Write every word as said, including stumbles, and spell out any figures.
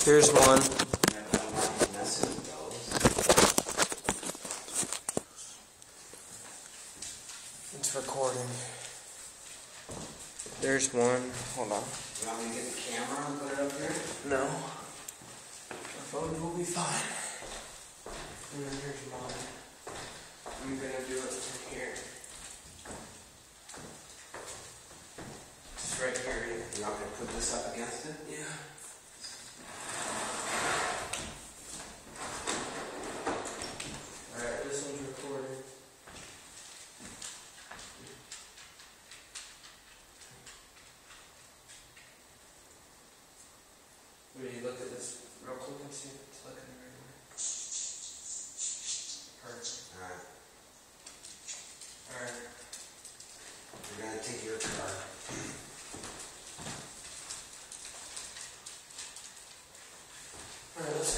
Here's one. It's recording. There's one. Hold on. You want me to get the camera and put it up here? No. My phone will be fine. And then here's mine. I'm gonna do it from here. Just right here. You want me to put this up against it? Yeah. Alright, this one's recording. Will you look at this real quick and see if it's looking right away? Perfect. Alright. Alright. You're going to take your card. Alright, let's